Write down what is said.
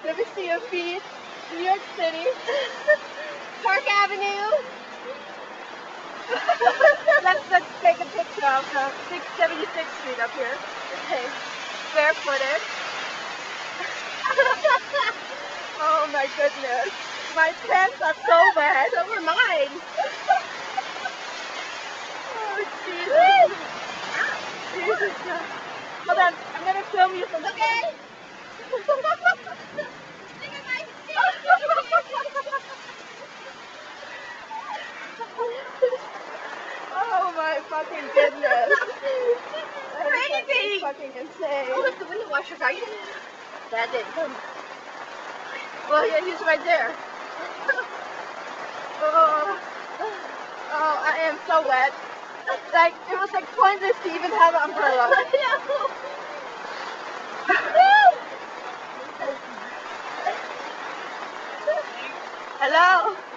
Let me see your feet. New York City. Park Avenue. let's take a picture of the 676th Street up here. Okay. Barefooted. Oh my goodness. My pants are so bad. So were mine. Oh Jesus. Jesus. Hold on. I'm gonna film you some. Okay. Oh my fucking goodness. Crazy! Fucking insane. Oh, look, the window washer's right. That didn't come. Well, yeah, he's right there. Oh, I am so wet. Like, it was like pointless to even have an umbrella. Hello?